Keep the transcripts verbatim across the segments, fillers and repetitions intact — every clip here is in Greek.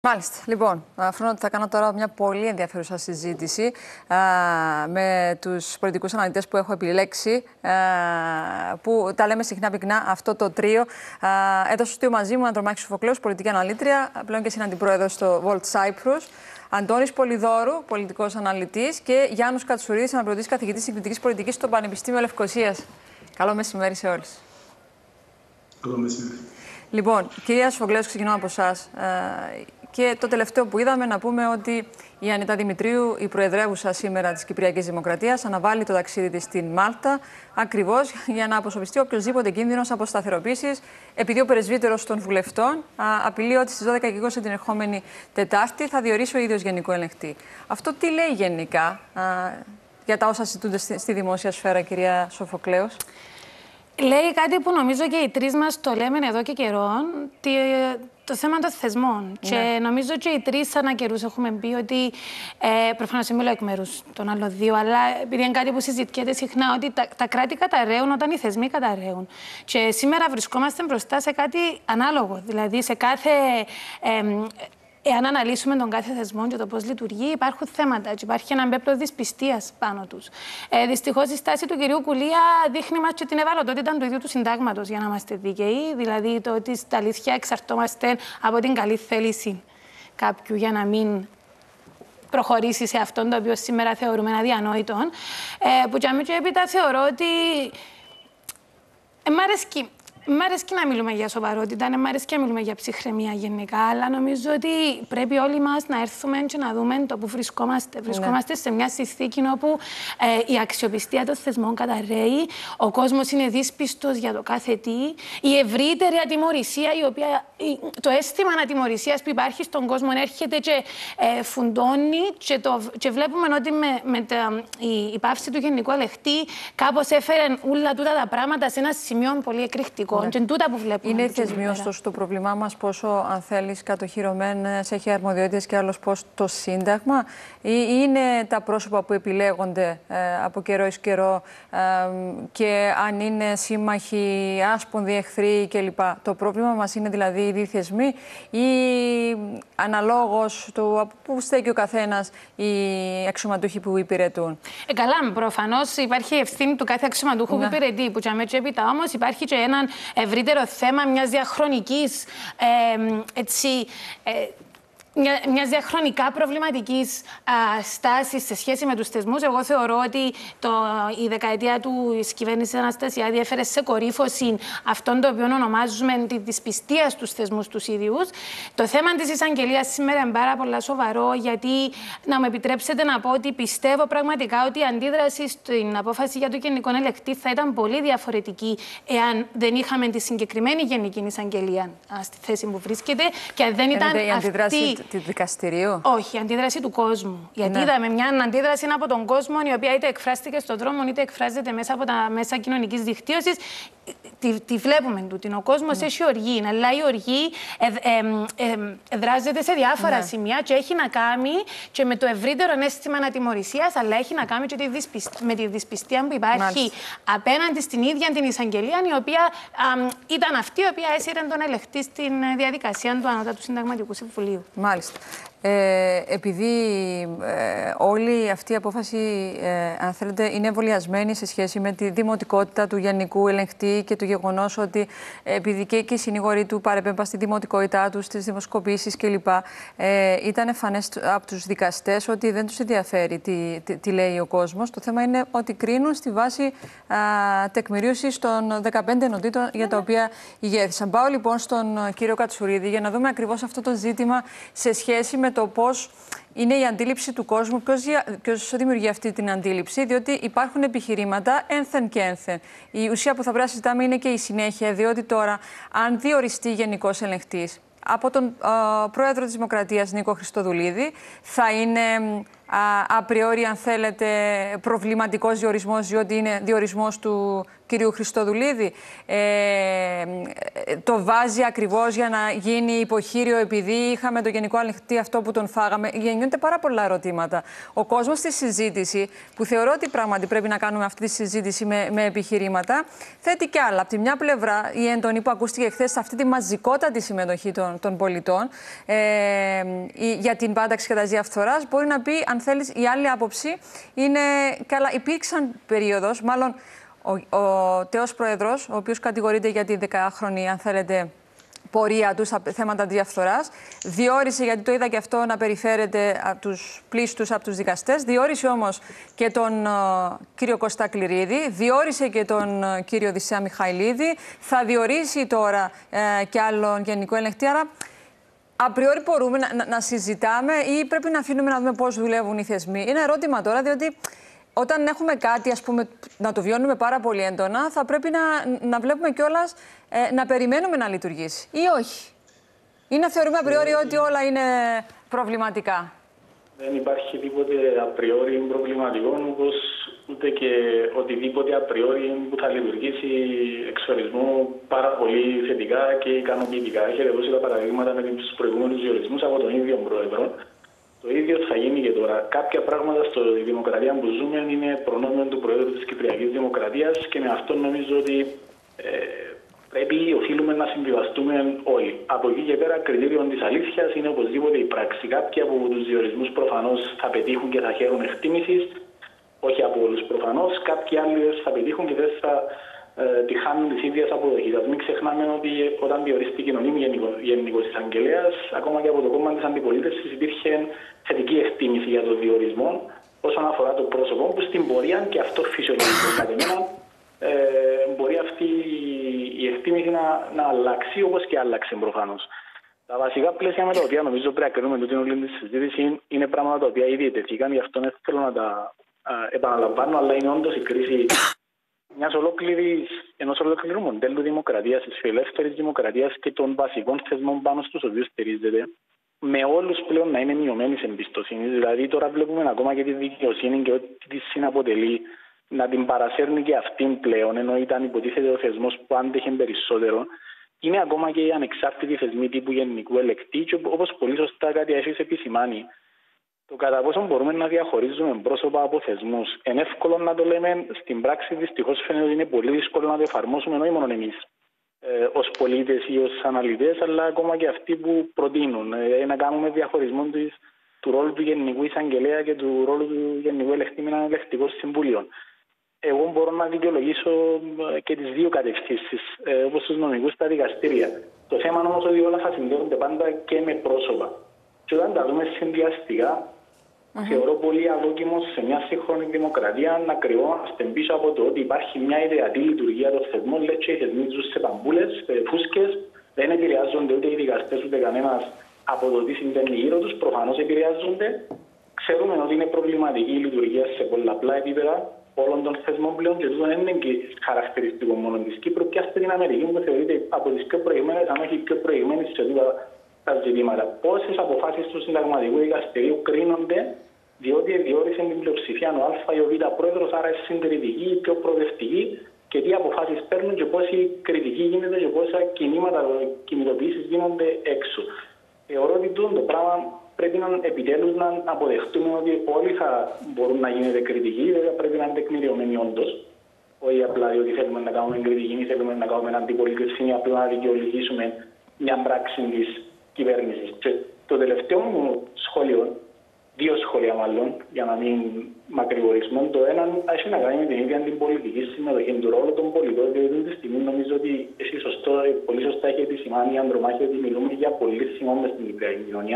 Μάλιστα. Λοιπόν, φρονώ ότι θα κάνω τώρα μια πολύ ενδιαφέρουσα συζήτηση α, με τους πολιτικούς αναλυτές που έχω επιλέξει, α, που τα λέμε συχνά πυκνά αυτό το τρίο. Α, εδώ στο στúδιο μαζί μου, Ανδρομάχη Σοφοκλέους, πολιτική αναλύτρια, πλέον και συναντιπρόεδρος στο Volt Cyprus. Αντώνης Πολυδώρου, πολιτικός αναλυτής, και Γιάννους Κατσουρίδης, αναπληρωτής καθηγητής συγκριτικής πολιτικής στο Πανεπιστήμιο Λευκωσίας. Καλό μεσημέρι σε όλους. Καλό μεσημέρι. Λοιπόν, κυρία Σοφοκλέους, ξεκινώ από εσάς. Και το τελευταίο που είδαμε, να πούμε ότι η Ανίτα Δημητρίου, η προεδρεύουσα σήμερα της Κυπριακής Δημοκρατίας, αναβάλει το ταξίδι της στην Μάλτα, ακριβώς για να αποσοβιστεί οποιοδήποτε κίνδυνος αποσταθεροποίησης, επειδή ο πρεσβύτερος των βουλευτών α, απειλεί ότι στις δώδεκα και είκοσι την ερχόμενη Τετάρτη θα διορίσει ο ίδιος γενικό ελεγκτή. Αυτό τι λέει γενικά α, για τα όσα συζητούνται στη, στη δημόσια σφαίρα, κυρία Σοφοκλέους? Λέει κάτι που νομίζω και οι τρεις μας το λέμε εδώ και καιρό, το θέμα των θεσμών. Ναι. Και νομίζω και οι τρεις ανά καιρούς έχουμε πει ότι, ε, προφανώς δεν μιλάω εκ μέρους των άλλων δύο, αλλά επειδή είναι κάτι που συζητιέται συχνά, ότι τα, τα κράτη καταραίουν όταν οι θεσμοί καταραίουν. Και σήμερα βρισκόμαστε μπροστά σε κάτι ανάλογο. Δηλαδή, σε κάθε. Ε, Εάν αναλύσουμε τον κάθε θεσμό και το πώς λειτουργεί, υπάρχουν θέματα και υπάρχει ένα μπέπλο δυσπιστίας πάνω τους. Ε, δυστυχώς, η στάση του κυρίου Κουλία δείχνει μας και την ευαλωτότητα του ίδιου του συντάγματος, για να είμαστε δίκαιοι. Δηλαδή, το ότι στα αλήθεια εξαρτώμαστε από την καλή θέληση κάποιου για να μην προχωρήσει σε αυτόν το οποίο σήμερα θεωρούμε αδιανόητο. Ε, που για μí και έπειτα θεωρώ ότι. Ε, μ' αρέσκει. Μ' αρέσει να μιλούμε για σοβαρότητα, μ' αρέσει να μιλούμε για ψυχραιμία γενικά, αλλά νομίζω ότι πρέπει όλοι μας να έρθουμε και να δούμε το που βρισκόμαστε. Ναι. Βρισκόμαστε σε μια συνθήκη όπου ε, η αξιοπιστία των θεσμών καταρρέει, ο κόσμος είναι δύσπιστος για το κάθε τι, η ευρύτερη ατιμωρησία, η οποία, το αίσθημα ατιμωρησίας που υπάρχει στον κόσμο έρχεται και ε, φουντώνει, και, το, και βλέπουμε ότι με, με τα, η, η πάυση του γενικού ελεγκτή κάπως έφερε όλα τούτα τα πράγματα σε ένα σημείο πολύ εκρηκτικό. Ναι. Και τούτα που βλέπουμε. Είναι οι θεσμοί, ωστόσο, το πρόβλημά μας, πόσο, αν θέλεις, κατοχυρωμένες έχει αρμοδιότητες και άλλος πώς το Σύνταγμα, ή είναι τα πρόσωπα που επιλέγονται ε, από καιρό εις καιρό ε, και αν είναι σύμμαχοι, άσπονδοι, εχθροί κλπ. Το πρόβλημα μας είναι δηλαδή οι θεσμοί, ή αναλόγως του που στέκει ο καθένας οι αξιωματούχοι που υπηρετούν? Ε, καλά, προφανώς υπάρχει ευθύνη του κάθε αξιωματούχου, ναι, που υπηρετεί, που για μέτια έπειτα όμως υπάρχει και έναν ευρύτερο θέμα μιας διαχρονικής ε, έτσι, ε, Μια, μιας διαχρονικά προβληματικής στάσης σε σχέση με τους θεσμούς. Εγώ θεωρώ ότι το, η δεκαετία του της κυβέρνησης Αναστασιάδη έφερε σε κορύφωση αυτόν το οποίο ονομάζουμε τη δυσπιστία στους θεσμούς τους ίδιους. Το θέμα της εισαγγελίας σήμερα είναι πάρα πολύ σοβαρό, γιατί να μου επιτρέψετε να πω ότι πιστεύω πραγματικά ότι η αντίδραση στην απόφαση για το γενικό ελεγκτή θα ήταν πολύ διαφορετική εάν δεν είχαμε τη συγκεκριμένη γενική εισαγγελία στη θέση που βρίσκεται και δεν ήταν η αυτή. Του δικαστηρίου. Όχι, η αντίδραση του κόσμου. Γιατί, ναι, είδαμε μια αντίδραση από τον κόσμο, η οποία είτε εκφράστηκε στον δρόμο, είτε εκφράζεται μέσα από τα μέσα κοινωνικής δικτύωσης. Τη, τη βλέπουμε τούτη. Ο κόσμος, ναι, έχει οργή, αλλά η οργή ε, ε, ε, ε, δράζεται σε διάφορα, ναι, σημεία και έχει να κάνει και με το ευρύτερο αίσθημα ανατιμωρησίας, αλλά έχει να κάνει και τη δυσπισ... με τη δυσπιστία που υπάρχει, μάλιστα, απέναντι στην ίδια την εισαγγελία, η οποία α, ήταν αυτή η οποία έσυρε τον ελεγχτή στην διαδικασία του Ανώτατου Συνταγματικού Συμβουλίου. Μάλιστα. Ε, επειδή ε, όλη αυτή η απόφαση, ε, αν θέλετε, είναι εμβολιασμένη σε σχέση με τη δημοτικότητα του γενικού ελεγχτή και το γεγονός ότι ε, επειδή και, και οι συνηγοροί του παρεπέμπαν στη δημοτικότητά του, στις δημοσκοπήσεις κλπ. Ε, ήταν εμφανές από τους δικαστές ότι δεν τους ενδιαφέρει τι, τι, τι λέει ο κόσμος. Το θέμα είναι ότι κρίνουν στη βάση α, τεκμηρίωσης των δεκαπέντε ενωτήτων για τα οποία ηγέθησαν. Πάω λοιπόν στον κύριο Κατσουρίδη για να δούμε ακριβώς αυτό το ζήτημα σε σχέση με το πώς είναι η αντίληψη του κόσμου, ποιος, ποιος δημιουργεί αυτή την αντίληψη, διότι υπάρχουν επιχειρήματα ένθεν και ένθεν. Η ουσία που θα πρέπει να συζητάμε είναι και η συνέχεια, διότι τώρα, αν διοριστεί γενικός ελεγχτής από τον α, πρόεδρο της Δημοκρατίας, Νίκο Χριστοδουλίδη, θα είναι απριόρι, αν θέλετε, προβληματικός διορισμός, διότι είναι διορισμός του, κυρίου Χριστοδουλίδη ε, το βάζει ακριβώς για να γίνει υποχείριο επειδή είχαμε το γενικό ελεγκτή αυτό που τον φάγαμε? Γεννιούνται πάρα πολλά ερωτήματα. Ο κόσμος στη συζήτηση, που θεωρώ ότι πράγματι πρέπει να κάνουμε αυτή τη συζήτηση με, με επιχειρήματα, θέτει κι άλλα. Από τη μια πλευρά, η έντονη που ακούστηκε χθες, αυτή τη μαζικότατη συμμετοχή των, των πολιτών ε, για την πάταξη κατά της διαφθοράς, μπορεί να πει, αν θέλεις, η άλλη άποψη είναι, καλά, υπήρξαν περίοδος, μάλλον ο, ο τέος πρόεδρος, ο οποίος κατηγορείται για τη δεκάχρονη, αν θέλετε, πορεία του στα θέματα διαφθοράς, διόρισε, γιατί το είδα και αυτό να περιφέρεται από τους πλήστους από τους δικαστές, διόρισε όμως και τον uh, κύριο Κώστα Κληρίδη, διόρισε και τον uh, κύριο Οδυσσέα Μιχαηλίδη, θα διορίσει τώρα uh, και άλλον γενικό ελεγκτή. Άρα, απριόρι μπορούμε να, να, να συζητάμε ή πρέπει να αφήνουμε να δούμε πώς δουλεύουν οι θεσμοί? Είναι ερώτημα τώρα, διότι όταν έχουμε κάτι, ας πούμε, να το βιώνουμε πάρα πολύ έντονα, θα πρέπει να, να βλέπουμε κιόλας ε, να περιμένουμε να λειτουργήσει ή όχι. Ή να θεωρούμε απριόρι ότι όλα είναι προβληματικά. Δεν υπάρχει τίποτε απριόρι προβληματικό, όπως ούτε και οτιδήποτε απριόρι που θα λειτουργήσει εξ ορισμού πάρα πολύ θετικά και ικανοποιητικά. Έχετε δώσει τα παραδείγματα με τους προηγούμενους διορισμούς από τον ίδιο πρόεδρο. Το ίδιο θα γίνει και τώρα. Κάποια πράγματα στη δημοκρατία που ζούμε είναι προνόμιο του Προέδρου της Κυπριακής Δημοκρατίας και με αυτό νομίζω ότι ε, πρέπει, οφείλουμε να συμβιβαστούμε όλοι. Από εκεί και πέρα, κριτήριο της αλήθειας είναι οπωσδήποτε η πράξη. Κάποιοι από τους διορισμούς προφανώς θα πετύχουν και θα χαίρουν εκτίμησης, όχι από όλους προφανώς. Κάποιοι άλλοι θα πετύχουν και δεν θα ε, τη χάνουν τη ίδια αποδοχή. Ας μην ξεχνάμε ότι όταν διορίστηκε ο νόμιμος Γενικός Εισαγγελέας, ακόμα και από το κόμμα της αντιπολίτευσης υπήρχε θετική εκτίμηση για τον διορισμό όσον αφορά το πρόσωπο που στην πορεία, και αυτό φυσιολογικό κατά μένα, ε, μπορεί αυτή η εκτίμηση να, να αλλάξει, όπως και άλλαξε προφανώς. Τα βασικά πλαίσια με τα οποία νομίζω πρέπει να κρίνουμε την όλη τη συζήτηση είναι πράγματα τα οποία ήδη ετέθηκαν, γι' αυτό δεν θέλω να τα α, επαναλαμβάνω, αλλά είναι όντως η κρίση μιας ολόκληρης, ενός ολόκληρου μοντέλου δημοκρατίας, της φιλελεύθερης δημοκρατίας και των βασικών θεσμών πάνω στους οποίους στηρίζεται, με όλους πλέον να είναι μειωμένης εμπιστοσύνη. Δηλαδή, τώρα βλέπουμε ακόμα και τη δικαιοσύνη και ό,τι τη συναποτελεί να την παρασέρνει και αυτήν πλέον, ενώ ήταν υποτίθεται ο θεσμός που άντεχε περισσότερο. Είναι ακόμα και οι ανεξάρτητοι θεσμοί τύπου γενικού ελεγκτή, και όπως πολύ σωστά κάτι έχεις επισημάνει, το κατά πόσο μπορούμε να διαχωρίζουμε πρόσωπα από θεσμούς. Είναι εύκολο να το λέμε, στην πράξη δυστυχώς φαίνεται ότι είναι πολύ δύσκολο να το εφαρμόσουμε, όχι μόνο εμείς ε, ως πολίτες ή ως αναλυτές, αλλά ακόμα και αυτοί που προτείνουν ε, να κάνουμε διαχωρισμό της, του ρόλου του Γενικού Εισαγγελέα και του ρόλου του Γενικού Ελεγκτή με έναν ελεγκτικό συμβούλιο. Εγώ μπορώ να δικαιολογήσω ε, και τις δύο κατευθύνσεις, ε, όπως τους νομικούς στα δικαστήρια. Το θέμα όμως ότι όλα θα συνδέονται πάντα και με πρόσωπα. Και όταν τα δούμε συνδυαστικά, Mm-hmm. θεωρώ πολύ αδόκιμο σε μια σύγχρονη δημοκρατία να κρυβόμαστε πίσω από το ότι υπάρχει μια ιδεατή λειτουργία των θεσμών. Λέει και οι θεσμοί ζουν σε παμπούλες, σε φούσκες, δεν επηρεάζονται ούτε οι δικαστές ούτε κανένας από το τι συμβαίνει γύρω τους. Προφανώς επηρεάζονται. Ξέρουμε ότι είναι προβληματική η λειτουργία σε πολλαπλά επίπεδα όλων των θεσμών πλέον, και αυτό δεν είναι και χαρακτηριστικό μόνο της Κύπρου. Πιάστε την Αμερική που θεωρείται από τις πιο προηγμένες, αν όχι πιο προηγμένες σε όλα τα ζητήματα. Πόσες αποφάσεις του Συνταγματικού Δικαστηρίου κρίνονται διότι διόρισε την πλειοψηφία ο Α ή ο Β πρόεδρος, άρα είναι συντηρητική ή πιο προοδευτική, και τι αποφάσεις παίρνουν και πόση κριτική γίνεται και πόσα κινήματα, κινητοποιήσεις γίνονται έξω. Θεωρώ ότι το πράγμα πρέπει να επιτέλους να αποδεχτούμε ότι όλοι θα μπορούν να γίνεται κριτικοί, βέβαια πρέπει να είναι τεκμηριωμένοι όντως. Όχι απλά διότι θέλουμε να κάνουμε κριτική ή θέλουμε να κάνουμε αντιπολίτευση ή απλά να δικαιολογήσουμε μια πράξη της κυβέρνησης. Και το τελευταίο μου σχόλιο, δύο σχόλια μάλλον, για να μην μακρηγορήσουμε. Το ένα έχει να κάνει με την ίδια την πολιτική συμμετοχή του ρόλου των πολιτών, διότι αυτή τη στιγμή νομίζω ότι εσύ σωστό, πολύ σωστά έχει επισημάνει η Ανδρομάχη ότι μιλούμε για πολύ σημαντικά στην Κυπριακή κοινωνία,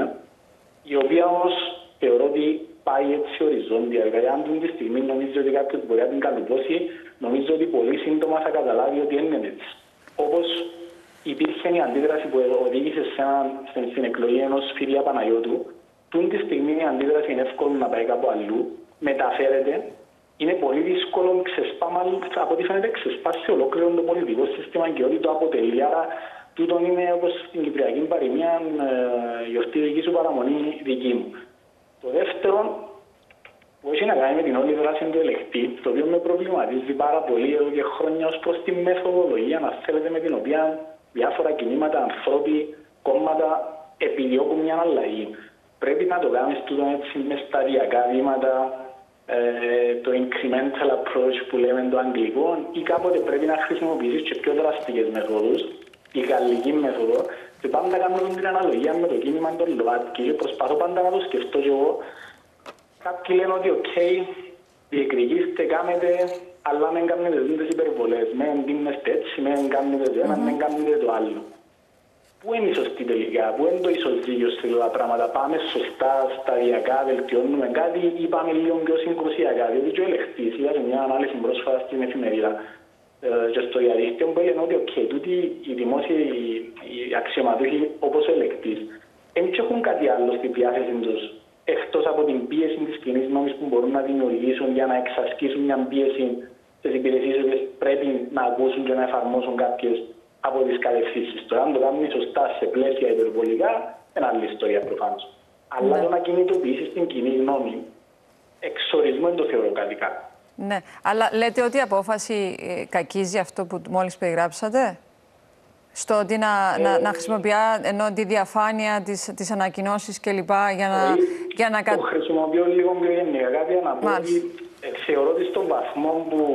η οποία όμως θεωρώ ότι πάει έτσι οριζόντια. Δηλαδή, αν την στιγμή νομίζει ότι κάποιος μπορεί να την καλυπώσει, νομίζω ότι πολύ σύντομα θα καταλάβει ότι δεν είναι έτσι. Όπως υπήρχε η αντίδραση που οδήγησε σε ένα, στην εκλογή ενός Φιλία Παναγιώτου. Τούν τη στιγμή η αντίδραση είναι εύκολο να πάει κάπου αλλού, μεταφέρεται, είναι πολύ δύσκολο, ξεσπά, από ό,τι φαίνεται ξεσπάσει ολόκληρο το πολιτικό σύστημα και ό,τι το αποτελεί. Άρα, τούτον είναι όπως στην Κυπριακή παροιμία, ε, γιορτή δική σου, παραμονή δική μου. Το δεύτερο, που έχει να κάνει με την όλη δράση του ελεγκτή, το οποίο με προβληματίζει πάρα πολύ εδώ και χρόνια ως προς τη μεθοδολογία, να θέλετε, με την οποία διάφορα κινήματα, ανθρώποι, κόμματα επιδιώκουν μια αλλαγή. Πρέπει να το κάνεις τούτο έτσι με σταδιακά βήματα, ε, το incremental approach που λέμε το αγγλικό, ή κάποτε πρέπει να χρησιμοποιήσεις και πιο δραστικές μεθόδους, η γαλλική μέθοδο, και πάντα κάνω την αναλογία με το κίνημα των ΛΟΑΤΚΙ και προσπαθώ πάντα να το σκεφτώ και εγώ. Κάποιοι λένε ότι οκ, okay, διεκδικήστε, κάνετε, αλλά μην κάνετε τις υπερβολές. Μην δίνεστε έτσι, μην κάνετε το ένα, μην κάνετε το άλλο. Πού είναι η σωστή τελικά, πού είναι το ισοζύγιο σε όλα τα πράγματα? Πάμε σωστά, σταδιακά, βελτιώνουμε κάτι ή πάμε λίγο πιο συγκρουσιακά? Διότι και ο ελεγχτής, είδα σε μια ανάλυση πρόσφατα στην εφημερίδα ε, και στο διαδίκτυο που έλεγε ότι okay, τούτοι οι δημόσιοι οι αξιωματούχοι όπως ο ελεγκτής δεν έχουν κάτι άλλο στη διάθεση τους εκτός από την πίεση της κοινής νόμης που μπορούν να δημιουργήσουν για να εξασκήσουν μια πίεση στις υπηρεσίες που πρέπει να ακούσουν και να εφαρμόσουν κάποιες από τις κατευθύνσεις. Τώρα, αν το κάνουμε σωστά σε πλαίσια υπερβολικά, είναι άλλη ιστορία προφανώς. Ναι. Αλλά το να κινητοποιήσεις την κοινή γνώμη, εξορισμό δεν το θεωρώ κάτι καλό. Ναι, αλλά λέτε ότι η απόφαση κακίζει αυτό που μόλις περιγράψατε? Στο ότι να, ε, να, να χρησιμοποιεί ενώ τη διαφάνεια, τις, τις ανακοινώσεις κλπ. Για να, ε, για να... Το χρησιμοποιώ λίγο πιο γενικά. Κάτι να πω ότι ε, θεωρώ ότι στον βαθμό που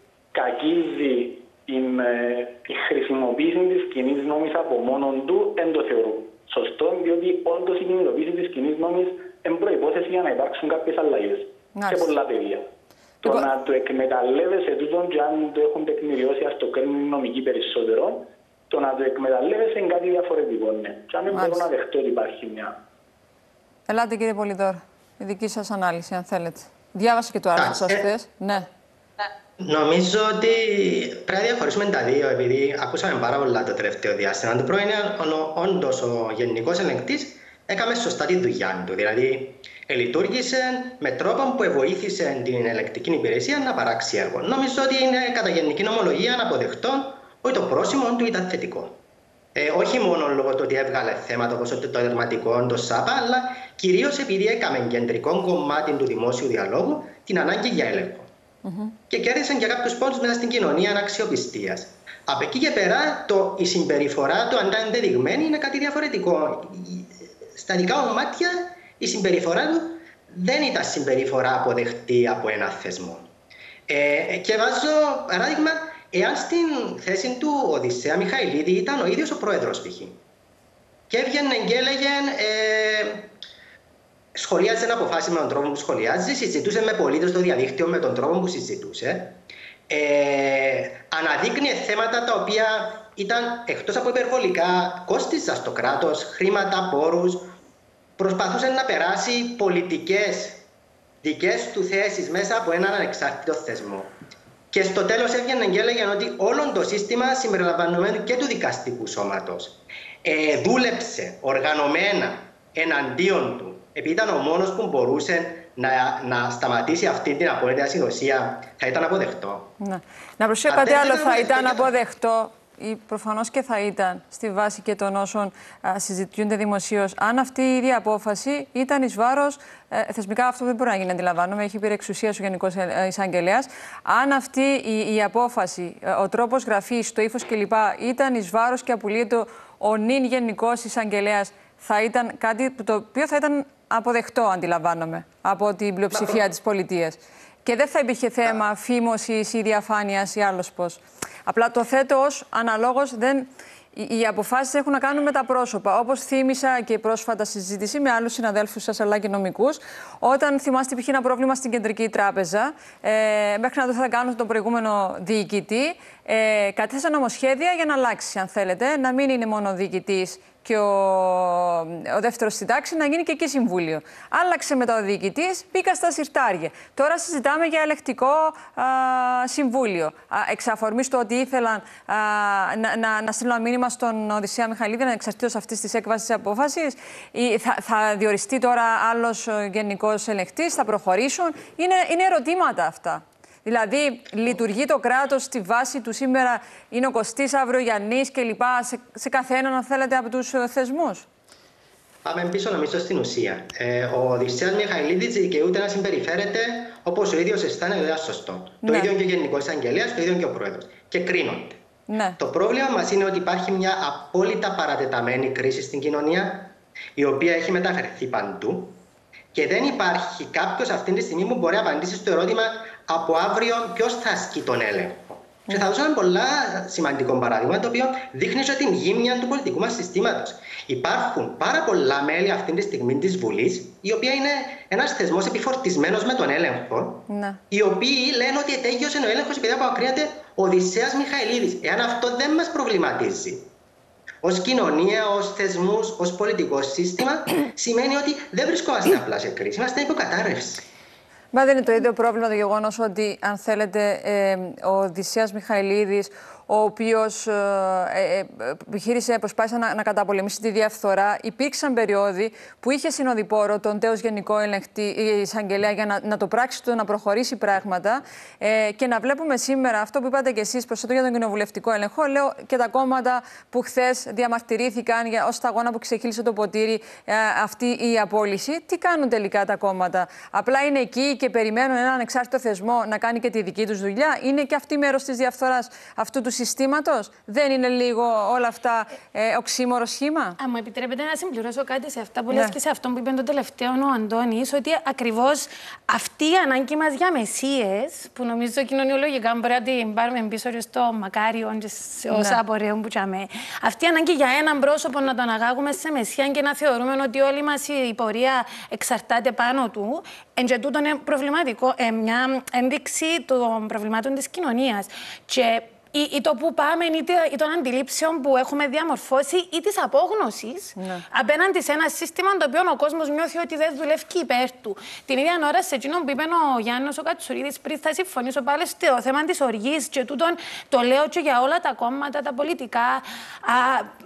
κακίζει την, ε, η χρησιμοποίηση της κοινής νόμης από μόνον του, δεν το θεωρώ σωστό, διότι όντως η κινητοποίηση της κοινής νόμης είναι προϋπόθεση για να υπάρξουν κάποιες αλλαγές σε πολλά πεδία. Το λοιπόν... να το εκμεταλλεύεσαι τούτον και αν το έχουν τεκμηριώσει, ας το κρίνουν νομικοί περισσότερο, το να το εκμεταλλεύεσαι είναι κάτι διαφορετικό, ναι. Και αν δεν μπορώ να δεχτώ ότι υπάρχει μια. Ελάτε, κύριε Πολυδόρ, η δική σας ανάλυση, αν θέλετε. Διάβασα και το άρθρο σας χθες. Ναι. Νομίζω ότι πρέπει να διαχωρίσουμε τα δύο, επειδή ακούσαμε πάρα πολλά το τελευταίο διάστημα. Το πρώτο είναι όντως ο Γενικός Ελεγκτής έκαμε σωστά τη δουλειά του. Δηλαδή, λειτουργήσε με τρόπο που βοήθησε την ελεγκτική υπηρεσία να παράξει έργο. Νομίζω ότι είναι κατά γενική νομολογία να αποδεχτώ ότι το πρόσημο του ήταν θετικό. Ε, όχι μόνο λόγω του ότι έβγαλε θέματα όπως το τερματικό, το ΣΑΠΑ, αλλά κυρίως επειδή έκαμε κεντρικό κομμάτι του δημόσιου διαλόγου την ανάγκη για έλεγχο. Mm-hmm. Και κέρδισαν και κάποιους πόντους μέσα στην κοινωνία αξιοπιστίας. Από εκεί και πέρα, το, η συμπεριφορά του, αν ήταν ενδεδειγμένη, είναι κάτι διαφορετικό. Στα δικά μου μάτια, η συμπεριφορά του δεν ήταν συμπεριφορά αποδεκτή από ένα θεσμό. Ε, και βάζω παράδειγμα, εάν στην θέση του Οδυσσέα Μιχαηλίδη ήταν ο ίδιος ο πρόεδρος π.χ. και έβγαινε και έλεγε, ε, σχολιάζει ένα αποφάσιμα με τον τρόπο που σχολιάζει, συζητούσε με πολίτες στο διαδίκτυο με τον τρόπο που συζητούσε, ε, αναδείκνυε θέματα τα οποία ήταν εκτός από υπερβολικά, κόστιζαν στο κράτος, χρήματα, πόρους, προσπαθούσε να περάσει πολιτικές δικές του θέσεις μέσα από έναν ανεξάρτητο θεσμό. Και στο τέλος έβγαινε και έλεγε ότι όλο το σύστημα συμπεριλαμβανομένου και του δικαστικού σώματος ε, δούλεψε οργανωμένα εναντίον του, επειδή ήταν ο μόνος που μπορούσε να, να σταματήσει αυτή την απόλυτη ασυνοσία, θα ήταν αποδεκτό. Να, να προσθέσω κάτι άλλο, θα ήταν αποδεκτό. Ή προφανώς και θα ήταν στη βάση και των όσων α, συζητιούνται δημοσίως, αν αυτή η ίδια απόφαση ήταν εις βάρος, ε, θεσμικά αυτό δεν μπορεί να γίνει, αντιλαμβάνομαι, έχει υπερεξουσίας ο Γενικός Εισαγγελέας. Αν αυτή η, η απόφαση, ο τρόπος γραφής, το ύφος κλπ. Ήταν εις βάρος και απολύτω ο νυν Γενικός Εισαγγελέας, θα ήταν κάτι το οποίο θα ήταν αποδεκτό, αντιλαμβάνομαι, από την πλειοψηφία της πολιτείας. Και δεν θα υπήρχε θέμα φήμωσης ή διαφάνειας ή άλλος πώς. Απλά το θέτω ως αναλόγως, δεν... οι αποφάσεις έχουν να κάνουν με τα πρόσωπα. Όπως θύμισα και πρόσφατα συζήτηση με άλλους συναδέλφους σας αλλά και νομικούς, όταν θυμάστε υπήρχε ένα πρόβλημα στην Κεντρική Τράπεζα, ε, μέχρι να το θα κάνουν τον προηγούμενο διοικητή, ε, κατέθεσαν νομοσχέδια για να αλλάξει, αν θέλετε, να μην είναι μόνο ο διοικητής και ο, ο δεύτερος στην τάξη, να γίνει και εκεί συμβούλιο. Άλλαξε μετά ο διοικητής, μπήκα στα συρτάρια. Τώρα συζητάμε για ελεκτικό α, συμβούλιο. Α, εξ αφορμής του ότι ήθελαν α, να, να, να στείλουν ένα μήνυμα στον Οδυσσέα Μιχαηλίδη, ανεξαρτήτως αυτής της έκβασης της απόφασης. Ή θα, θα διοριστεί τώρα άλλος γενικός ελεγκτής, θα προχωρήσουν. Είναι, είναι ερωτήματα αυτά. Δηλαδή, λειτουργεί το κράτος στη βάση του σήμερα, είναι ο Κωστής, αύριο Γιαννής κλπ. Σε, σε καθέναν, αν θέλετε, από τους θεσμούς. Πάμε πίσω νομίζω στην ουσία. Ε, ο Οδυσσέας Μιχαηλίδης δικαιούται να συμπεριφέρεται όπως ο ίδιος αισθάνεται ότι είναι σωστό. Ναι. Το ίδιο και ο Γενικός Εισαγγελέας, το ίδιο και ο Πρόεδρος. Και κρίνονται. Ναι. Το πρόβλημα μας είναι ότι υπάρχει μια απόλυτα παρατεταμένη κρίση στην κοινωνία, η οποία έχει μεταφερθεί παντού και δεν υπάρχει κάποιος αυτή τη στιγμή που μπορεί να απαντήσει στο ερώτημα από αύριο ποιος θα ασκεί τον έλεγχο. Και θα δώσω ένα πολύ σημαντικό παράδειγμα, το οποίο δείχνει την γύμνια του πολιτικού μας συστήματος. Υπάρχουν πάρα πολλά μέλη αυτή τη στιγμή της Βουλής, η οποία είναι ένας θεσμός επιφορτισμένος με τον έλεγχο, ναι. οι οποίοι λένε ότι ετέγιωσε ο έλεγχος επειδή αποκρίνεται ο Οδυσσέας Μιχαηλίδης. Εάν αυτό δεν μας προβληματίζει ως κοινωνία, ως θεσμούς, ως πολιτικό σύστημα, σημαίνει ότι δεν βρισκόμαστε απλά σε κρίση, είμαστε υποκατάρρευση. Μα δεν είναι το ίδιο πρόβλημα το γεγονός ότι, αν θέλετε, ε, ο Οδυσσέας Μιχαηλίδης, ο οποίος ε, ε, επιχείρησε, προσπάθησε να, να καταπολεμήσει τη διαφθορά, υπήρξαν περιόδοι που είχε συνοδοιπόρο τον τέος Γενικό Ελεγκτή, Εισαγγελέα, για να, να το πράξει του, να προχωρήσει πράγματα. Ε, και να βλέπουμε σήμερα αυτό που είπατε κι εσείς, προσθέτω για τον κοινοβουλευτικό έλεγχο, λέω και τα κόμματα που χθες διαμαρτυρήθηκαν για, ως σταγόνα που ξεχύλισε το ποτήρι ε, αυτή η απόλυση. Τι κάνουν τελικά τα κόμματα? Απλά είναι εκεί και περιμένουν έναν ανεξάρτητο θεσμό να κάνει και τη δική τους δουλειά? Είναι και αυτή μέρος της διαφθοράς αυτού του συστήματος? Δεν είναι λίγο όλα αυτά ε, οξύμορο σχήμα? Αν μου επιτρέπετε να συμπληρώσω κάτι σε αυτά που λες, ναι. και σε αυτό που είπε το τελευταίο ο Αντώνης, ότι ακριβώς αυτή η ανάγκη μας για μεσίες, που νομίζω κοινωνιολογικά μπορεί να την πάρουμε πίσω στο μακάριο και σε όσα ναι. απορρέουν που τσάμε, αυτή η ανάγκη για έναν πρόσωπο να το αναγάγουμε σε μεσία και να θεωρούμε ότι όλη μας η πορεία εξαρτάται πάνω του, εν και τούτο είναι προβληματικό, ε, μια ένδειξη των προβλημάτων της κοινωνίας. Και Ή, ή το που πάμε, είτε ή των αντιλήψεων που έχουμε διαμορφώσει, ή της απόγνωσης ναι. απέναντι σε ένα σύστημα το οποίο ο κόσμος νιώθει ότι δεν δουλεύει υπέρ του. Την ίδια ώρα, σε εκείνον που είπε ο Γιάννος ο Κατσουρίδης πριν, θα συμφωνήσω πάλι στο θέμα της οργής, και τούτον το λέω και για όλα τα κόμματα, τα πολιτικά. Α,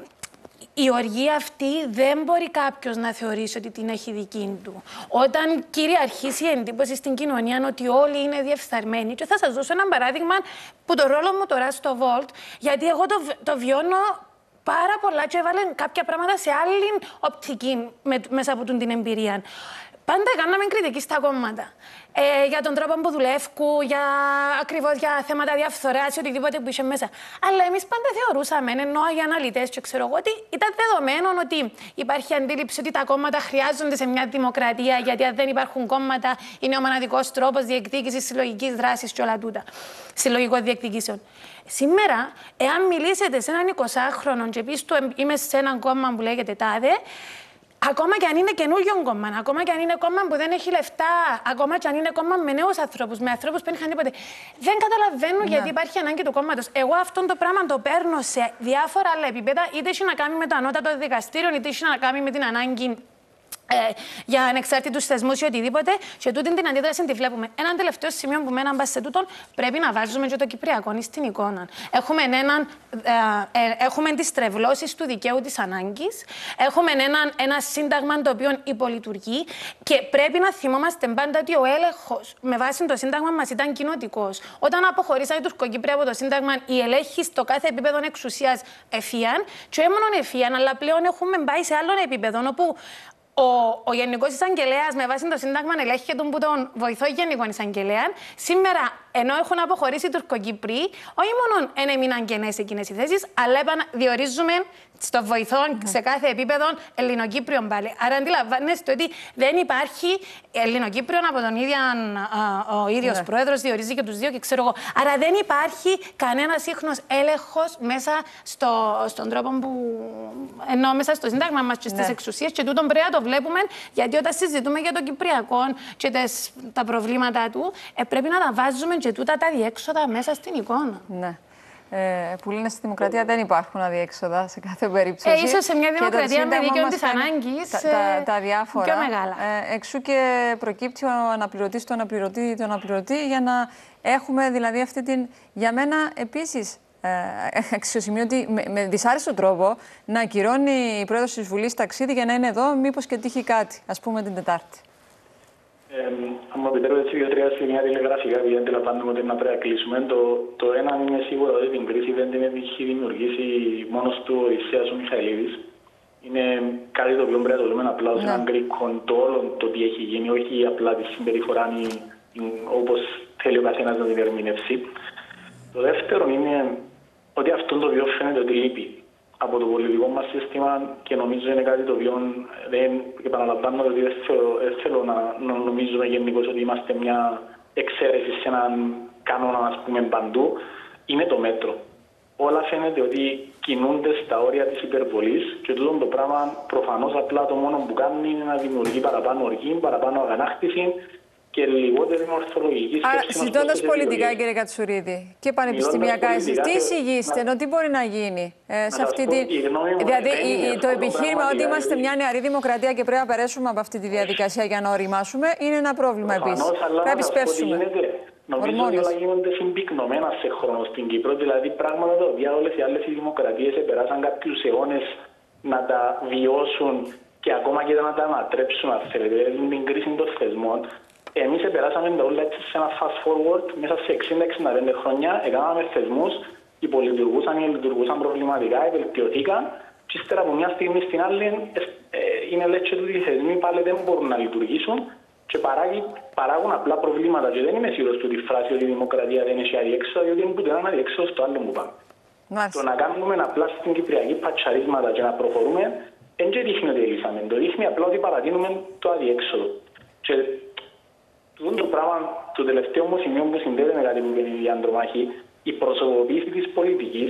η οργή αυτή δεν μπορεί κάποιος να θεωρήσει ότι την έχει δική του. Όταν κυριαρχήσει η εντύπωση στην κοινωνία ότι όλοι είναι διεφθαρμένοι, και θα σας δώσω ένα παράδειγμα που το ρόλο μου τώρα στο Volt, γιατί εγώ το, το βιώνω πάρα πολλά και έβαλε κάποια πράγματα σε άλλη οπτική με, μέσα από την εμπειρία. Πάντα κάναμε κριτική στα κόμματα. Ε, για τον τρόπο που δουλεύουν, για ακριβώς για θέματα διαφθοράς ή οτιδήποτε που είχε μέσα. Αλλά εμείς πάντα θεωρούσαμε, ενώ οι αναλυτές, και ξέρω εγώ, ότι ήταν δεδομένο ότι υπάρχει αντίληψη ότι τα κόμματα χρειάζονται σε μια δημοκρατία, γιατί αν δεν υπάρχουν κόμματα, είναι ο μοναδικός τρόπος διεκδίκησης συλλογικής δράσης και όλα τούτα. Συλλογικών διεκδικήσεων. Σήμερα, εάν μιλήσετε σε έναν εικοσάχρονο και πεις του είμαι σε έναν κόμμα που λέγεται τάδε, ακόμα και αν είναι καινούριο κόμμα, ακόμα και αν είναι κόμμα που δεν έχει λεφτά, ακόμα και αν είναι κόμμα με νέους ανθρώπους, με ανθρώπους που δεν είχαν τίποτε, δεν καταλαβαίνουν ναι. γιατί υπάρχει ανάγκη του κόμματος. Εγώ αυτό το πράγμα το παίρνω σε διάφορα άλλα επίπεδα, είτε έχει να κάνει με το ανώτατο δικαστήριο, είτε έχει να κάνει με την ανάγκη Ε, για ανεξάρτητους θεσμούς ή οτιδήποτε, και τούτη την αντίδραση τη βλέπουμε. Ένα τελευταίο σημείο που μέναν πας σε τούτον, πρέπει να βάζουμε και το Κυπριακό στην εικόνα. Έχουμε, έναν, ε, ε, έχουμε τις τρευλώσεις του δικαίου της ανάγκης, έχουμε έναν, ένα σύνταγμα το οποίο υπολειτουργεί, και πρέπει να θυμόμαστε πάντα ότι ο έλεγχος με βάση το σύνταγμα μας ήταν κοινοτικός. Όταν αποχωρήσαν οι Τουρκοκύπροι από το σύνταγμα, οι ελέγχοι στο κάθε επίπεδο εξουσίας εφίαν, και όχι μόνο εφίαν, αλλά πλέον έχουμε πάει σε άλλον επίπεδο, όπου Ο, ο Γενικός Εισαγγελέας με βάση το Σύνταγμα ελέγχεται που τον βοηθό Γενικό Εισαγγελέα. Σήμερα, ενώ έχουν αποχωρήσει οι Τουρκοκύπροι, όχι μόνο δεν έμειναν κενές εκείνες οι θέσεις, αλλά διορίζουμε στο βοηθό mm-hmm. σε κάθε επίπεδο Ελληνοκύπριον πάλι. Άρα αντιλαμβάνεστε ότι δεν υπάρχει Ελληνοκύπριον από τον ίδιο α, ο ίδιος yeah. πρόεδρος, διορίζει και τους δύο και ξέρω εγώ. Άρα δεν υπάρχει κανένας ίχνος έλεγχος μέσα στο, στον τρόπο που ενώ μέσα στο Σύνταγμα μας και στις yeah. εξουσίες, και τούτον πρέπει να το βλέπουμε, γιατί όταν συζητούμε για το Κυπριακό και τες, τα προβλήματα του, ε, πρέπει να τα βάζουμε και τούτα τα διέξοδα μέσα στην εικόνα. Ναι. Ε, που λένε στη δημοκρατία δεν υπάρχουν αδιέξοδα σε κάθε περίπτωση. Ε, ίσως σε μια δημοκρατία με δίκαιο της ανάγκης τα, τα, τα διάφορα. Πιο μεγάλα. Ε, εξού και προκύπτει ο αναπληρωτής, το αναπληρωτή, το αναπληρωτή, για να έχουμε δηλαδή αυτή την, για μένα επίσης, αξιοσημείωτη, με, με δυσάρεστο τρόπο να ακυρώνει η πρόεδρος της Βουλής ταξίδι για να είναι εδώ, μήπως και τύχει κάτι, ας πούμε την Τετάρτη. Ε, αν μου επιτρέπετε, δύο-τρία σημεία τηλεγραφικά, γιατί αντιλαμβάνομαι ότι να πρέπει να κλείσουμε. Το, το ένα είναι σίγουρο ότι την κρίση δεν την έχει δημιουργήσει μόνο του ο Οδυσσέας ο Μιχαηλίδης. Είναι κάτι το οποίο πρέπει να το δούμε απλά ως ναι. έναν κρίκο το όλο το τι έχει γίνει, όχι απλά τη συμπεριφορά όπως θέλει ο καθένας να την ερμηνεύσει. Το δεύτερο είναι ότι αυτό το οποίο φαίνεται ότι λείπει από το πολιτικό μας σύστημα και νομίζω είναι κάτι το οποίο δεν επαναλαμβάνω ότι δεν θέλω, δεν θέλω να, να νομίζουμε γενικώς ότι είμαστε μια εξαίρεση σε έναν κανόνα, ας πούμε, παντού, είναι το μέτρο. Όλα φαίνεται ότι κινούνται στα όρια της υπερβολής και τούτο το πράγμα προφανώς απλά το μόνο που κάνει είναι να δημιουργεί παραπάνω οργή, παραπάνω αγανάκτηση και λιγότερη ορθολογική σκέψη. Άρα, συζητώντας πολιτικά, κύριε Κατσουρίδη, και πανεπιστημιακά, εσείς τι εισηγείστε, ενώ τι μπορεί να γίνει ε, σε αυτή τη. Δηλαδή, η, το επιχείρημα ότι είμαστε μια νεαρή δημοκρατία και πρέπει να περάσουμε από αυτή τη διαδικασία για να οριμάσουμε είναι ένα πρόβλημα επίσης. Πρέπει να επισπεύσουμε. Νομίζω ότι όλα γίνονται συμπυκνωμένα σε χρόνο στην Κύπρο, δηλαδή πράγματα τα οποία όλες οι άλλες δημοκρατίες επεράσαν κάποιους αιώνες να τα βιώσουν και ακόμα και να τα ανατρέψουν, αν θέλετε, την κρίση των θεσμών. Εμείς επεράσαμε τα όλα έτσι σε ένα fast forward μέσα σε εξήντα με εξήντα πέντε χρόνια, έκαναμε θεσμούς, υπολειτουργούσαν ή λειτουργούσαν προβληματικά, βελτιωθήκαν και ύστερα από μια στιγμή στην άλλη ε, είναι λέξη ότι οι θεσμοί πάλι δεν μπορούν να λειτουργήσουν και παράγει, παράγουν απλά προβλήματα. Και δεν είμαι σίγουρος του τη φράση ότι η δημοκρατία δεν έχει αδιέξοδο, διότι είναι που δεν είναι αδιέξοδο στο άλλο που πάμε. Το να κάνουμε απλά στην Κυπριακή πατσαρίσματα και να προχωρούμε, δεν δείχνει ότι λύσαμε. Το δείχνει απλά ότι παρατείνουμε το αδιέξοδο. Και το πράγμα, το τελευταίο μου σημείο που συνδέεται με κάτι που είναι η Ανδρομάχη, η προσωποποίηση της πολιτικής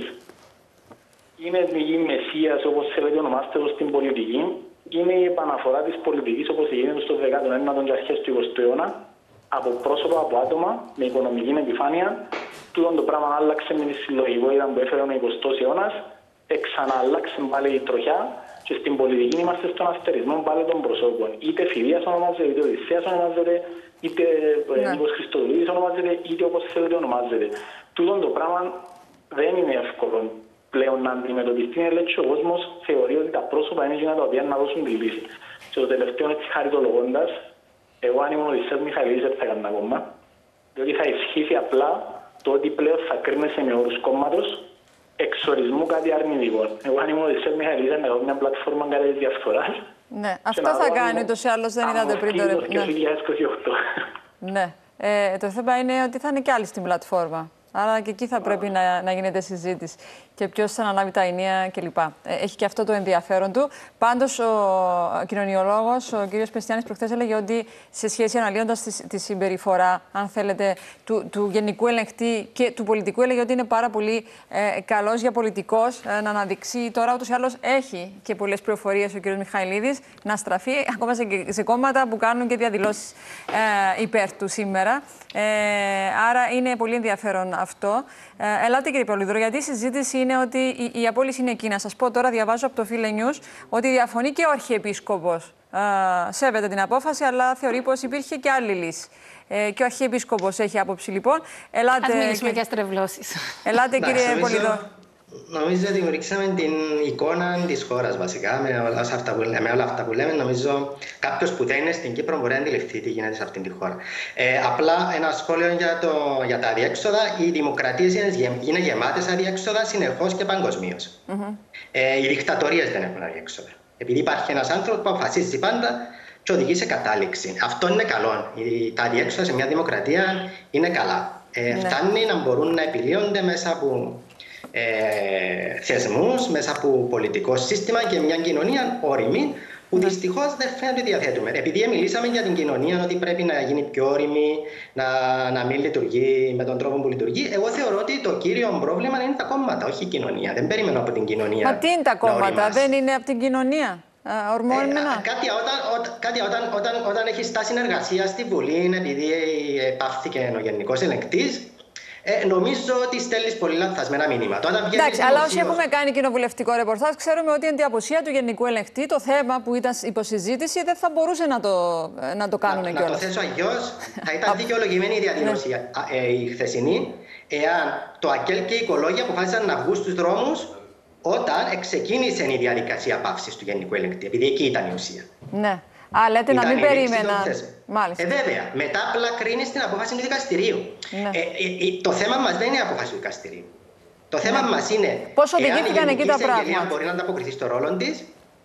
είναι η μεσίας, όπως θέλετε ονομάστε το στην πολιτική, είναι η επαναφορά της πολιτικής όπως γίνεται στο δέκατο ένατο και αρχές του εικοστού αιώνα, από πρόσωπα, από άτομα, με οικονομική επιφάνεια. Τούτο το πράγμα άλλαξε με τη συλλογικότητα που έφερε ο εικοστός αιώνας, εξαναλλάξε πάλι η τροχιά και στην πολιτική είμαστε στον αστερισμό πάλι των προσώπων. Είτε Φιδίας ονομάζεται, είτε Οδυσσέας ονομάζεται, είτε Νίκος Χριστοδουλίδης ονομάζεται, είτε όπως θέλετε ονομάζεται. Τούτο το πράγμα δεν είναι εύκολο πλέον να αντιμετωπιστεί. Είναι λέξη ο κόσμος θεωρεί ότι τα πρόσωπα είναι εκείνα τα οποία να δώσουν τη λύση. Και το τελευταίο έτσι χαριτολογώντας, εγώ αν ήμουν ο Οδυσσέας Μιχαηλίδης δεν θα έκανα ακόμα, διότι θα ισχύσει απλά το ότι πλέον θα κρίνεσαι με όρους κόμματος εξορισμού κάτι αρνητικό. Εγώ αν ήμουν ο Οδυσσέας Μιχαηλίδης να κάνω μια πλατφόρμα κατά της διαφθοράς. Ναι, αυτό θα κάνει ούτως ή άλλως, δεν είδατε πριν το ρεπορτάζ. Ναι. Ε, το θέμα είναι ότι θα είναι και άλλοι στην πλατφόρμα. Άρα και εκεί θα πρέπει να, να γίνεται συζήτηση. Και ποιος θα αναλάβει τα ενία κλπ. Ε, έχει και αυτό το ενδιαφέρον του. Πάντως, ο κοινωνιολόγος, ο κ. Πεστιάνης, προχθές έλεγε ότι σε σχέση αναλύοντας τη, τη συμπεριφορά, αν θέλετε, του, του γενικού ελεγκτή και του πολιτικού, έλεγε ότι είναι πάρα πολύ ε, καλός για πολιτικός ε, να αναδειξει. Τώρα, ούτως ή άλλως, έχει και πολλές πληροφορίες ο κ. Μιχαηλίδης να στραφεί ακόμα σε, σε κόμματα που κάνουν και διαδηλώσεις ε, υπέρ του σήμερα. Ε, άρα είναι πολύ ενδιαφέρον αυτό. Ε, ελάτε κύριε Πολύδωρο, γιατί η συζήτηση είναι ότι η, η απόλυση είναι εκεί. Να σας πω τώρα, διαβάζω από το Φίλε News ότι διαφωνεί και ο Αρχιεπίσκοπος. Ε, σέβεται την απόφαση, αλλά θεωρεί πως υπήρχε και άλλη λύση. Ε, και ο Αρχιεπίσκοπος έχει άποψη λοιπόν. Ελάτε, Ας μιλήσουμε κύριε... για στρεβλώσεις. Ελάτε κύριε Πολύδωρο. Νομίζω ότι δημιουργήσαμε την εικόνα της χώρας βασικά με όλα αυτά που, με όλα αυτά που λέμε. Νομίζω κάποιος που δεν είναι στην Κύπρο μπορεί να αντιληφθεί τι γίνεται σε αυτήν τη χώρα. Ε, απλά ένα σχόλιο για, το, για τα αδιέξοδα. Οι δημοκρατίες είναι, είναι γεμάτες αδιέξοδα συνεχώς και παγκοσμίως. Mm-hmm. Ε, οι δικτατορίες δεν έχουν αδιέξοδα. Επειδή υπάρχει ένας άνθρωπος που αποφασίζει πάντα και οδηγεί σε κατάληξη. Αυτό είναι καλό. Τα αδιέξοδα σε μια δημοκρατία είναι καλά. Ε, mm-hmm. Φτάνει να μπορούν να επιλύονται μέσα από Ε, θεσμούς, μέσα από πολιτικό σύστημα και μια κοινωνία όρημη που δυστυχώς δεν φαίνεται ότι διαθέτουμε. Επειδή μιλήσαμε για την κοινωνία ότι πρέπει να γίνει πιο όρημη, να, να μην λειτουργεί με τον τρόπο που λειτουργεί, εγώ θεωρώ ότι το κύριο πρόβλημα είναι τα κόμματα, όχι η κοινωνία. Δεν περιμένω από την κοινωνία. Μα τι είναι τα κόμματα, δεν είναι από την κοινωνία? Ορμόμενα. Ε, κάτι όταν, όταν, κάτι όταν, όταν, όταν έχει στάση συνεργασία στη Βουλή, επειδή επάφθηκε ο Γενικός Ελεγκτής, Ε, νομίζω ότι στέλνει πολύ λανθασμένα μηνύματα. Εντάξει, αλλά όσοι έχουμε κάνει κοινοβουλευτικό ρεπορτάζ, ξέρουμε ότι εν τη απουσία του Γενικού Ελεγκτή, το θέμα που ήταν υποσυζήτηση δεν θα μπορούσε να το, να το κάνουν κιόλας. Να το θέσω αλλιώς, θα ήταν δικαιολογημένη η διαδήλωση ε, η χθεσινή, εάν το ΑΚΕΛ και οι οικολόγοι αποφάσισαν να βγουν στους δρόμους όταν ξεκίνησε η διαδικασία πάυσης του Γενικού Ελεγκτή, επειδή εκεί ήταν η ουσία. Ναι. Α, λέτε ήταν να μην περίμενα. Μάλιστα. Ε, βέβαια. Μετά απλά κρίνει την απόφαση του δικαστηρίου. Ναι. Ε, ε, ε, το θέμα μας δεν είναι η απόφαση του δικαστηρίου. Το θέμα ναι. μας είναι πώς οδηγήθηκαν εκεί τα πράγματα. Εάν μπορεί να ανταποκριθεί στο ρόλο της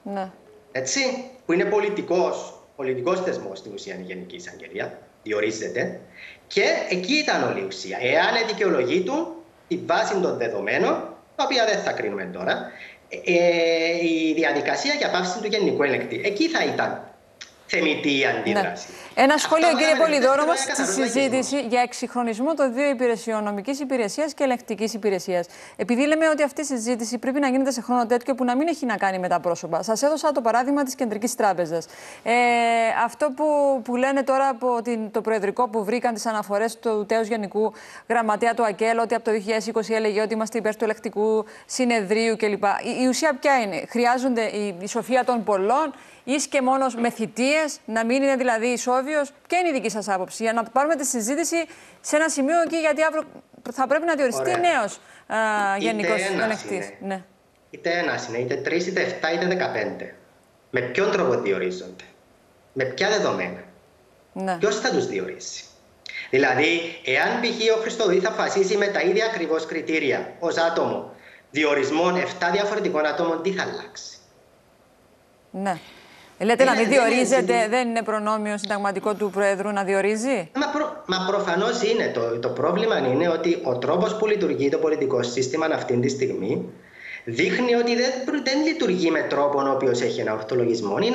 Ναι. Έτσι, που είναι πολιτικός, πολιτικός θεσμός στην ουσία η Γενική Εισαγγελία, διορίζεται, και εκεί ήταν όλη η ουσία. Εάν δικαιολογεί του τη βάση των δεδομένων, τα οποία δεν θα κρίνουμε τώρα, ε, η διαδικασία για πάυση του Γενικού Ελεγκτή. Εκεί θα ήταν θεμιτή η αντίδραση. Ναι. Ένα σχόλιο, κύριε Πολυδόρο, όμως, στη συζήτηση για εξυγχρονισμό των δύο υπηρεσιών, νομικής υπηρεσίας και ελεγκτικής υπηρεσίας. Επειδή λέμε ότι αυτή η συζήτηση πρέπει να γίνεται σε χρόνο τέτοιο που να μην έχει να κάνει με τα πρόσωπα. Σας έδωσα το παράδειγμα της Κεντρικής Τράπεζας. Ε, αυτό που, που λένε τώρα από την, το Προεδρικό, που βρήκαν τις αναφορές του τέως Γενικού Γραμματέα του ΑΚΕΛ, ότι από το δύο χιλιάδες είκοσι έλεγε ότι είμαστε υπέρ του ελεγκτικού συνεδρίου κλπ. Η, η ουσία ποια είναι? Χρειάζονται η, η σοφία των πολλών, εις και μόνος με θητείες, να μην είναι δηλαδή ισόβιος? Ποια είναι η δική σας άποψη, για να πάρουμε τη συζήτηση σε ένα σημείο εκεί, γιατί αύριο θα πρέπει να διοριστεί νέος γενικός ελεγκτής. Ναι. Είτε ένας είναι, είτε τρεις, είτε εφτά, είτε δεκαπέντε. Με ποιον τρόπο διορίζονται? Με ποια δεδομένα? Ναι. Ποιος θα τους διορίσει? Δηλαδή, εάν π.χ. ο Χριστοδουλή θα αποφασίσει με τα ίδια ακριβώς κριτήρια ως άτομο διορισμών εφτά διαφορετικών ατόμων, τι θα αλλάξει? Ναι. Λέτε είναι, να μην διορίζεται, δεν, δεν είναι προνόμιο συνταγματικό του Προέδρου να διορίζει? Μα, προ, μα προφανώς είναι. Το, το πρόβλημα είναι ότι ο τρόπος που λειτουργεί το πολιτικό σύστημα αυτή τη στιγμή δείχνει ότι δεν, δεν λειτουργεί με τρόπο ο οποίος έχει ένα ορθολογισμό. Είναι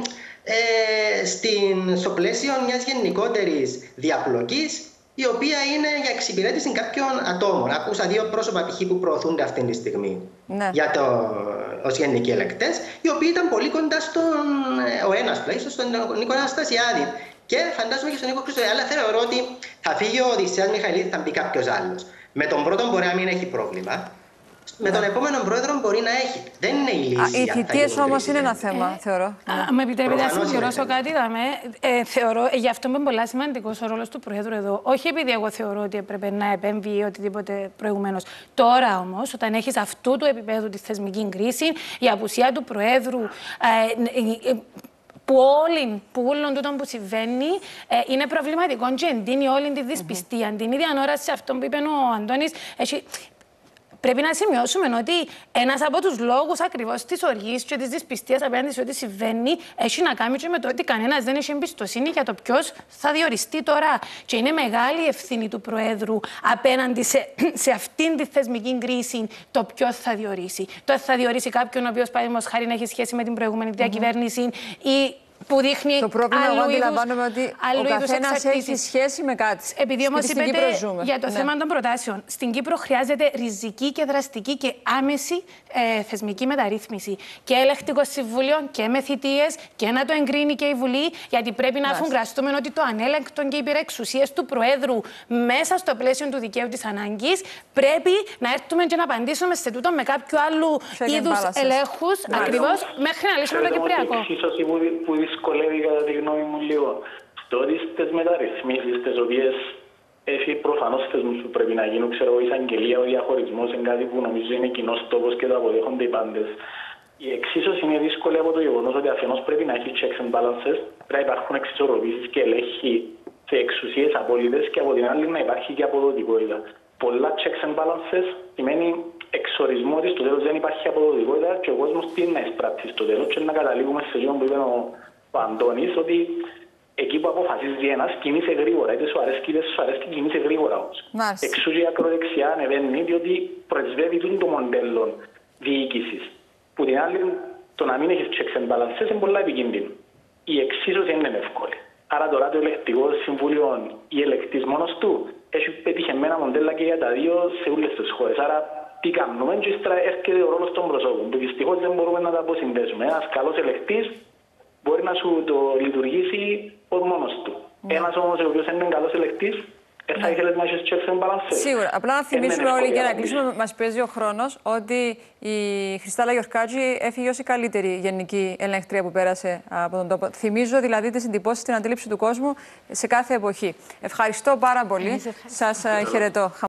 ε, στην, στο πλαίσιο μιας γενικότερης διαπλοκής, η οποία είναι για εξυπηρέτηση κάποιων ατόμων. Ακούσα δύο πρόσωπα π.χ. που προωθούνται αυτή τη στιγμή, ναι, για το, ως γενικοί ελεγκτές, οι οποίοι ήταν πολύ κοντά στον, ο ένας τουλάχιστον, στον Νίκο Αναστασιάδη. Και φαντάζομαι και στον Νίκο Χριστοδουλή. Αλλά θεωρώ ότι θα φύγει ο Οδυσσέας Μιχαηλίδης, θα μπει κάποιος άλλος. Με τον πρώτον μπορεί να μην έχει πρόβλημα. Με τον επόμενο πρόεδρο μπορεί να έχει. Δεν είναι η λύση. Οι θητείες όμως είναι ένα θέμα, ε, θεωρώ. Ε, με επιτρέπετε να συμπληρώσω κάτι, δάμε. Ε, θεωρώ, ε, γι' αυτό είναι πολύ σημαντικό ο ρόλος του Προέδρου εδώ. Όχι επειδή εγώ θεωρώ ότι έπρεπε να επέμβει ή οτιδήποτε προηγουμένως. Τώρα όμως, όταν έχεις αυτού του επίπεδου τη θεσμική κρίση, η απουσία του Προέδρου. Ε, ε, που όλοι, που όλων τούτων που συμβαίνει ε, είναι προβληματικό και εντείνει όλη τη δυσπιστία. Mm-hmm. Την ίδια ώρα σε αυτό που είπε ο Αντώνης, έχει... Πρέπει να σημειώσουμε ότι ένας από τους λόγους ακριβώς της οργής και της δυσπιστίας απέναντι σε ό,τι συμβαίνει έχει να κάνει και με το ότι κανένας δεν έχει εμπιστοσύνη για το ποιος θα διοριστεί τώρα. Και είναι μεγάλη ευθύνη του Προέδρου απέναντι σε, σε αυτήν τη θεσμική κρίση το ποιος θα διορίσει. Το θα διορίσει κάποιον ο οποίος, παραδείγματος χάρη, να έχει σχέση με την προηγούμενη διακυβέρνηση ή που δείχνει. Το πρόβλημα, εγώ αντιλαμβάνομαι ότι ο καθένας έχει σχέση με κάτι. Επειδή όμως είπετε για το ναι. θέμα των προτάσεων, στην Κύπρο χρειάζεται ριζική και δραστική και άμεση ε, θεσμική μεταρρύθμιση. Και ελεγκτικό συμβούλιο και με θητείες και να το εγκρίνει και η Βουλή, γιατί πρέπει να αφουγκραστούμε ότι το ανέλεγκτο και υπερεξουσίες του Προέδρου μέσα στο πλαίσιο του δικαίου της ανάγκης πρέπει να έρθουμε και να απαντήσουμε σε τούτο με κάποιο άλλου είδους ελέγχους ακριβώς μέχρι να λύσουμε το Κυπριακό. Δυσκολεύει κατά τη γνώμη μου λίγο στο ότι στις μεταρρυθμίσεις τις οποίες έχει προφανώς θεσμούς που πρέπει να γίνουν, ξέρω εγώ, η εισαγγελία, ο διαχωρισμός είναι κάτι που νομίζω είναι κοινός τόπος και το αποδέχονται οι πάντες. Η εξίσωση είναι δύσκολη από το γεγονός ότι αφενός πρέπει να έχει checks and balances, πρέπει να υπάρχουν εξισορροπήσεις και ελέγχοι σε εξουσίες απόλυτες και από την άλλη να υπάρχει και αποδοτικότητα. Πολλά checks and balances σημαίνει εξορισμό ότι στο τέλος δεν υπάρχει αποδοτικότητα και ο κόσμος τι να εισπράττει στο τέλος και να καταλήγουμε σε αυτό που είπε ο ο Αντώνης, ότι εκεί που αποφασίζει ένας κινείσαι γρήγορα, είτε σου αρέσει είτε σου αρέσει κινείσαι γρήγορα όμως. Εξού και η ακροδεξιά ανεβαίνει, διότι πρεσβεύει το μοντέλο διοίκησης. Που την άλλη, το να μην έχεις checks and balances είναι πολλά επικίνδυνο. Η εξίσωση είναι εύκολη. Άρα τώρα το ελεκτικό συμβούλιο, η ελεκτής μόνος του, έχει πετυχεμένα μοντέλα και για τα δύο σε όλες τις χώρες. Άρα τι κάνουμε, και έρχεται ο ρόλος των προσώπων, που δυστυχώς δεν μπορούμε να τα αποσυνδέσουμε. Ένας καλός ελεκτής μπορεί να σου το λειτουργήσει ως μόνος του. Mm. Ένας όμως ο οποίος είναι καλός ελεκτής, mm. θα ήθελες να έχεις checks and balances. Σίγουρα. Απλά να θυμίσουμε όλοι και να κλείσουμε, μας παίζει ο χρόνος, ότι η Χριστάλα Γιορκάτζη έφυγε ως η καλύτερη γενική ελεγκτρία που πέρασε από τον τόπο. Θυμίζω δηλαδή τις εντυπώσεις στην αντίληψη του κόσμου σε κάθε εποχή. Ευχαριστώ πάρα πολύ. Σας χαιρετώ.